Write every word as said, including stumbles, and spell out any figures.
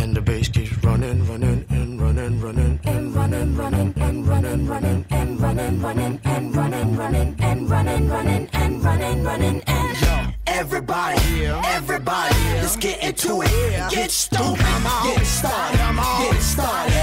and the bass keeps running, running, and running, running, and running, running, and running, running, and running, running, and running, running, and running, running, and running, running, and yo, everybody, everybody, let's get into it. Get stoked, get it started, get it started.